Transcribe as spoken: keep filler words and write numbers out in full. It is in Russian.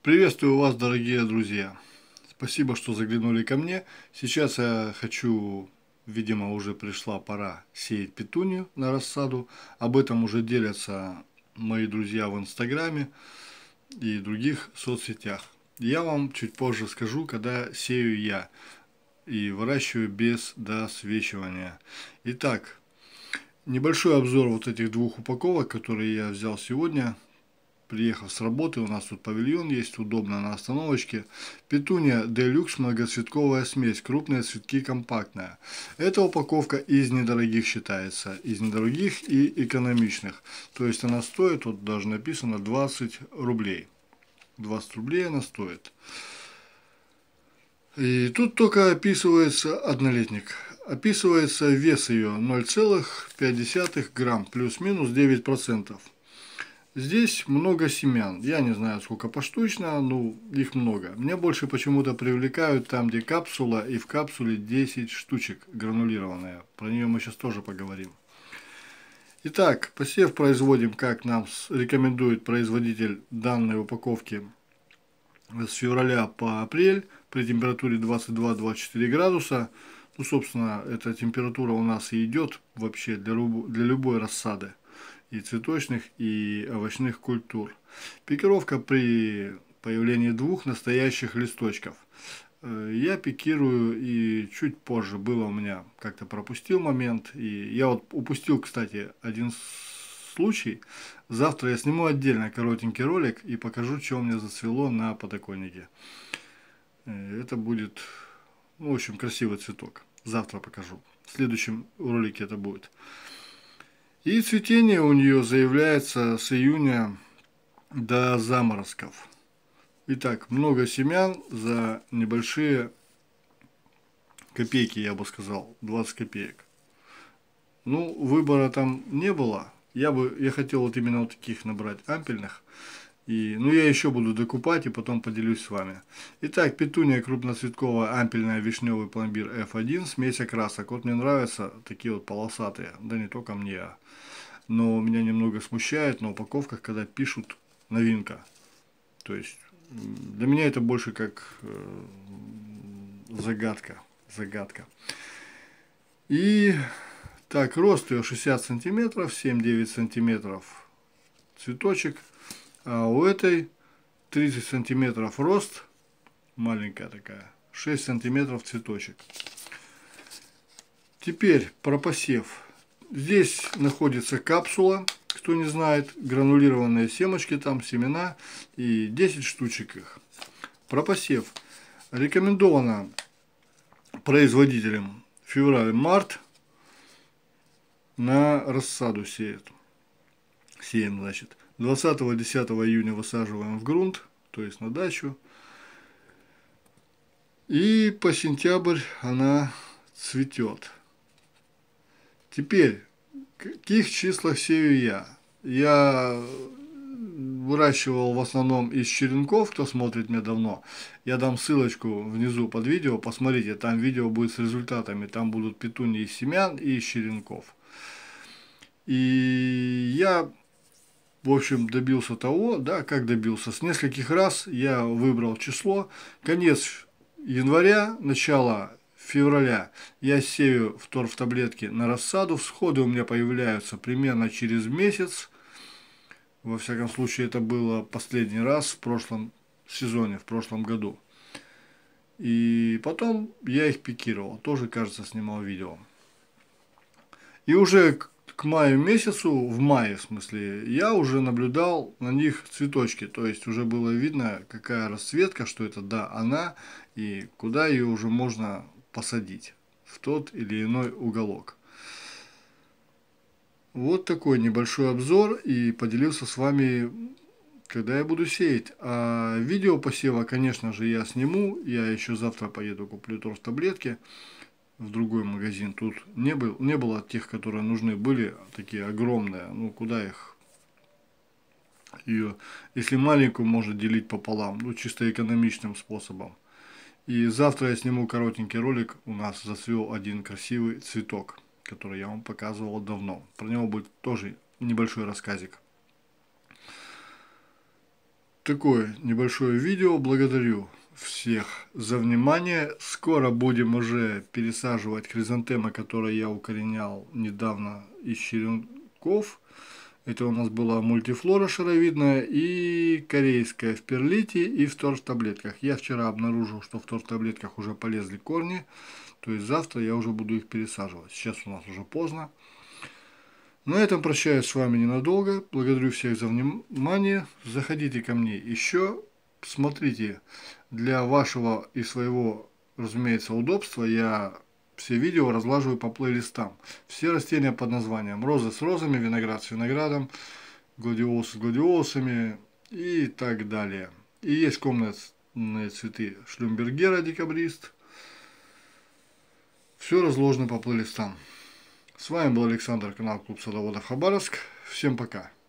Приветствую вас, дорогие друзья. Спасибо, что заглянули ко мне. Сейчас я хочу, видимо, уже пришла пора сеять петунию на рассаду. Об этом уже делятся мои друзья в Инстаграме и других соцсетях. Я вам чуть позже скажу, когда сею я и выращиваю без досвечивания. Итак, небольшой обзор вот этих двух упаковок, которые я взял сегодня. Приехав с работы, у нас тут павильон есть, удобно на остановочке. Петуния Делюкс многоцветковая смесь, крупные цветки, компактная. Эта упаковка из недорогих считается, из недорогих и экономичных. То есть она стоит, вот даже написано, двадцать рублей. двадцать рублей она стоит. И тут только описывается однолетник. Описывается вес ее ноль целых пять десятых грамм, плюс-минус девять процентов. Здесь много семян. Я не знаю, сколько поштучно, но их много. Меня больше почему-то привлекают там, где капсула, и в капсуле десять штучек гранулированная. Про нее мы сейчас тоже поговорим. Итак, посев производим, как нам рекомендует производитель данной упаковки, с февраля по апрель при температуре двадцать два — двадцать четыре градуса. Ну, собственно, эта температура у нас и идет вообще для, для любой рассады. И цветочных, и овощных культур. Пикировка при появлении двух настоящих листочков. Я пикирую, и чуть позже было у меня, как-то пропустил момент. И я вот упустил, кстати, один случай. Завтра я сниму отдельно коротенький ролик и покажу, что у меня зацвело на подоконнике. Это будет, ну, в общем, красивый цветок. Завтра покажу. В следующем ролике это будет. И цветение у нее заявляется с июня до заморозков. Итак, много семян за небольшие копейки, я бы сказал, двадцать копеек. Ну, выбора там не было. Я бы, я хотел вот именно вот таких набрать ампельных. И, ну, я еще буду докупать и потом поделюсь с вами. Итак, петуния крупноцветковая ампельная вишневый пломбир эф один, смесь окрасок. Вот мне нравятся такие вот полосатые, да не только мне. Но меня немного смущает на упаковках, когда пишут новинка. То есть для меня это больше как э, загадка. Загадка. И так, рост ее шестьдесят сантиметров, семь-девять сантиметров цветочек. А у этой тридцать сантиметров рост, маленькая такая, шесть сантиметров цветочек. Теперь про посев. Здесь находится капсула, кто не знает, гранулированные семечки, там семена и десять штучек их. Про посев. Рекомендовано производителям февраль-март на рассаду сеют. Сеем, значит. двадцатого-десятого июня высаживаем в грунт, то есть на дачу. И по сентябрь она цветет. Теперь, в каких числах сею я? Я выращивал в основном из черенков, кто смотрит меня давно. Я дам ссылочку внизу под видео, посмотрите, там видео будет с результатами. Там будут петунии из семян и из черенков. И я, в общем, добился того, да, как добился. С нескольких раз я выбрал число. Конец января, начало февраля я сею втор в таблетки на рассаду. Всходы у меня появляются примерно через месяц. Во всяком случае, это было последний раз в прошлом сезоне, в прошлом году. И потом я их пикировал. Тоже, кажется, снимал видео. И уже к маю месяцу, в мае в смысле, я уже наблюдал на них цветочки. То есть уже было видно, какая расцветка, что это да, она, и куда ее уже можно посадить в тот или иной уголок. Вот такой небольшой обзор, и поделился с вами, когда я буду сеять. А видео посева, конечно же, я сниму. Я еще завтра поеду куплю торф таблетки в другой магазин. Тут не, был, не было тех, которые нужны были, такие огромные. Ну, куда их? Ее, если маленькую, можно делить пополам, ну, чисто экономичным способом. И завтра я сниму коротенький ролик. У нас зацвел один красивый цветок, который я вам показывал давно. Про него будет тоже небольшой рассказик. такое небольшое видео. Благодарю всех за внимание. Скоро будем уже пересаживать хризантемы, которые я укоренял недавно из черенков. Это у нас была мультифлора шаровидная и корейская в перлите и в торф-таблетках. Я вчера обнаружил, что в торф-таблетках уже полезли корни. То есть завтра я уже буду их пересаживать. Сейчас у нас уже поздно. На этом прощаюсь с вами ненадолго. Благодарю всех за внимание. Заходите ко мне еще. Смотрите, для вашего и своего, разумеется, удобства я все видео разлаживаю по плейлистам. Все растения под названием розы с розами, виноград с виноградом, гладиолусы с гладиолусами и так далее. И есть комнатные цветы шлюмбергера декабрист. Все разложено по плейлистам. С вами был Александр, канал Клуб Садоводов Хабаровск. Всем пока.